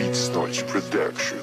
Beats Noise Production.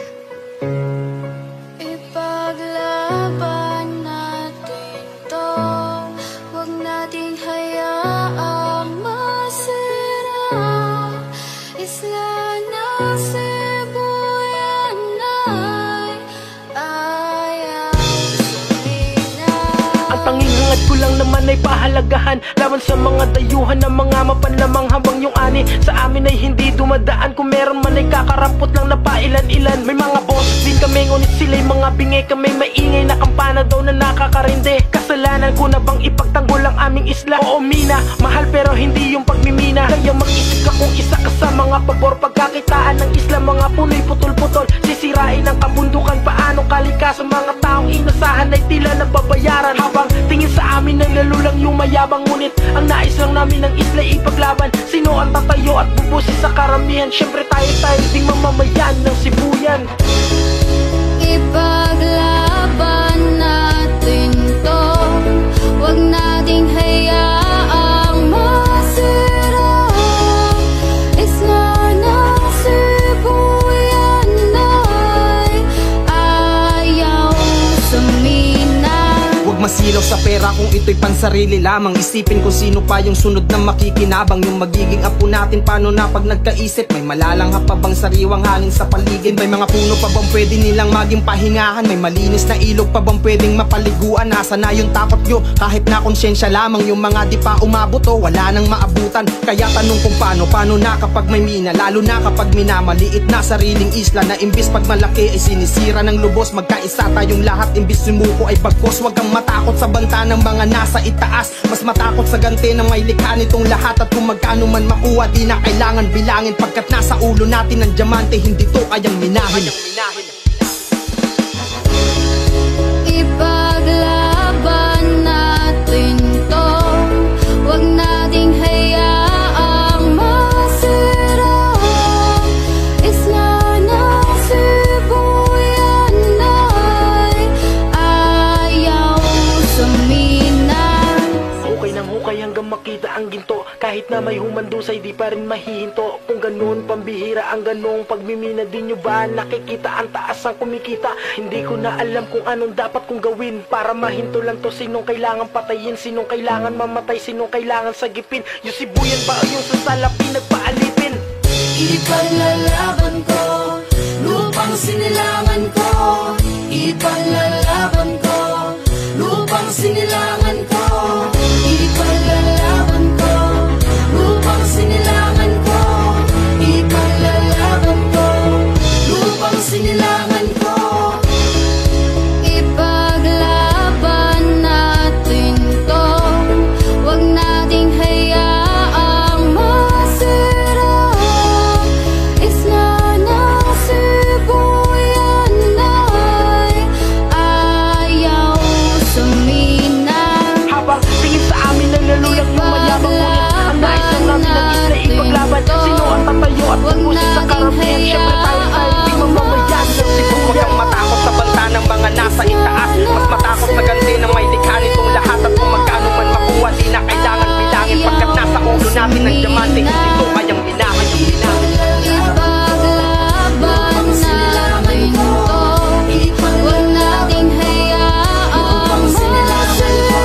Ipaglaban natin to, huwag nating hayaang masira. Isla ng Sibuyan ay ayaw sumina. Ang tanging hangad ko lang naman ay pahalagahan laban sa mga dayuhan ng mga mapanlamang habang yung ani sa amin ay hindi dumadaan. Kung meron man ay kakarampot lang na pailan-ilan. May mga boss din kami, ngunit sila'y mga bingay. Kami maingay na kampana daw na nakakarinde. Kasalanan ko na bang ipagtanggol ang aming isla? Oo mina, mahal pero hindi yung pagmimina. Kaya mag-isip ka kung isa ka sa mga pabor. Pagkakitaan ng isla, mga punoy putol-putol. Sisirain ang kabundukan, paano kalikasan? Mga taong inasahan ay tila nababayaran. Habang tingin sa amin ay lalo lang yung mayabang. Ngunit ang nais lang namin ng isla ipaglaban. Sino ang tatayo at bubusi sa karamihan? Siyempre tayo ding mamamayan ng Sibuyan. Ipaglaban natin to, huwag nating hayaang masira. Isla ng Sibuyan ay ayaw sumina. Huwag masilaw sa pera kung ito'y pansarili lamang. Isipin kung sino pa yung sunod na makikinabang. Yung magiging apo natin paano na pag nagkaisip? May malalangha pa bang sariwang hangin sa paligid? May mga puno pa bang pwede nilang maging pahingahan? May malinis na ilog pa bang pwedeng mapaliguan? Nasa na yung takot nyo? Kahit na konsyensya lamang yung mga di pa umabot o wala nang maabutan. Kaya tanong kung paano na kapag may mina? Lalo na kapag minamaliit na sariling isla na imbis pag malaki ay sinisira ng lubos. Magkaisa tayong lahat imbis sumuko ay bagkos. Huwag kang matakot sa banta ng mga nasa itaas. Mas matakot sa ganti ng may likha nitong lahat. At kung magkano man makuha di na kailangan bilangin. Pagkat nasa ulo natin ang diamante, hindi to kayang minahin. Ipaglaban natin to, huwag nating hayaang masira. Isla ng Sibuyan ay ayaw sumina. Hukay ng hukay hanggang makita ang ginto. Kahit na may humandusay di pa rin mahihinto. Kung ganun pambihira ang ganong pagmimina, di nyo ba nakikita ang taas ang kumikita? Hindi ko na alam kung anong dapat kong gawin para mahinto lang to. Sinong kailangan patayin, sinong kailangan mamatay, sinong kailangan sagipin? Yung Sibuyan ba o yung sasalapin nagpaalipin? Ipaglalaban ko lupang sinilangan ko. Ipaglalaban ko lupang sinilangan ko. Ipaglalaban ko lupang sinilangan ko. Ipaglalaban ko lupang sinilangan ko. Ipaglaban natin to, huwag nating hayaang masira. Isla ng Sibuyan ay ayaw sumina. Habang tingin sa amin ay lalo lang yung mayabang. Ngunit ang nais lang namin ng isla ipaglaban. Sino ang tatayo at bubusi sa karamihan? Siyempre tayo ding mamamayan ng Sibuyan. Huwag kang matakot sa banta ng mga nasa itaas. Mas matakot sa ganti ng may likha nitong lahat. At kung magkano man makuha di na kailangan bilangin. Pagkat nasa ulo natin ang diamante, hindi to kayang minahin. Ipaglaban natin to, huwag nating hayaang masira.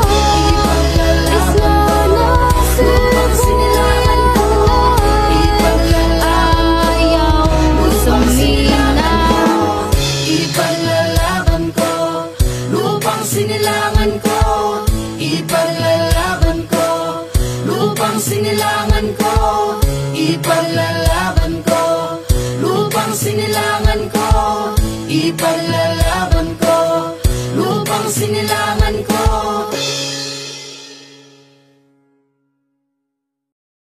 Isla ng Sibuyan ayaw sumina. Ipaglalaban ko lupang sinilangan ko. Ipaglalaban ko lupang sinilangan ko. Ipaglalaban ko lupang sinilangan ko. Ipaglalaban ko lupang sinilangan ko.